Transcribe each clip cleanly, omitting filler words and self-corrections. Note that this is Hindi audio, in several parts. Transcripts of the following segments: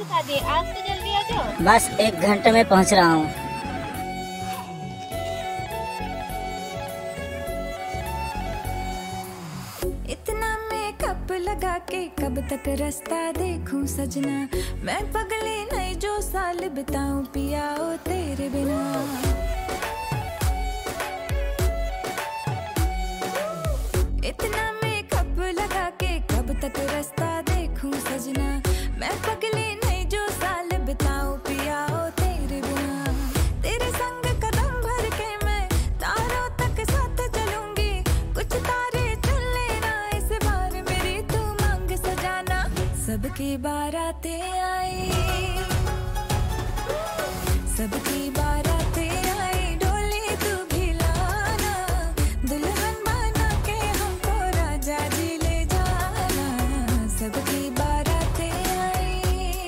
रुका दिए, आज तो जल्दी आ जाओ। बस 1 घंटे में पहुंच रहा हूँ। इतना मेकअप लगा के कब तक रास्ता देखूं सजना, मैं पगली नहीं जो साल बिताऊं पिया ओ तेरे बिना। इतना मेकअप लगा के कब तक रास्ता देखूं सजना, मैं पगली नहीं जो साल बिताऊं पिया ओ तेरे बिना। तेरे संग कदम भर के मैं तारों तक साथ चलूंगी, कुछ तारे चुन लेना इस बार मेरी तू मांग सजाना। सबकी बारातें आई, सबकी बारातें आई, डोली तू भी लाना, दुल्हन बना के हमको राजा जी ले जाना। सबकी बारातें आई।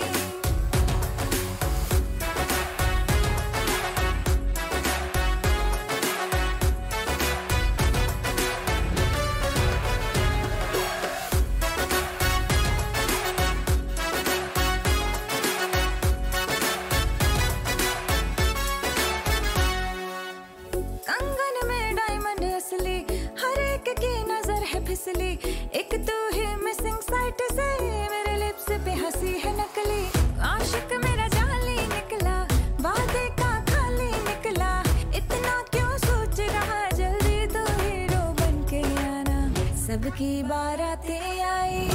कंगन में डायमंड असली, हर एक की नजर है फिसली, एक तू ही मिसिंग साइट से मेरे लिप्स पे हंसी है नकली। आशिक मेरा जाली निकला, वादे का खाली निकला, इतना क्यों सोच रहा, जल्दी तो हीरो बन के आना। सबकी बारातें आई,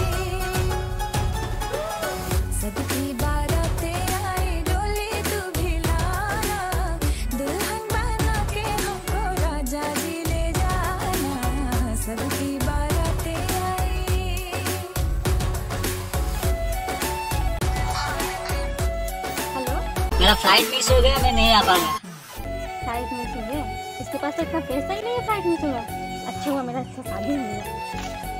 सबकी बारातें आई, डोली तू भी लाना, दुल्हन बना के हमको राजा जी ले जाना। सबकी बारातें आई। हेलो, मेरा फ्लाइट मिस हो गया, मैं नहीं आ पाऊंगा। फ्लाइट मिस हो गया? इसके पास तो इतना पैसा ही नहीं है फ्लाइट मिस होगा। अच्छा हुआ मेरा इससे शादी नहीं है।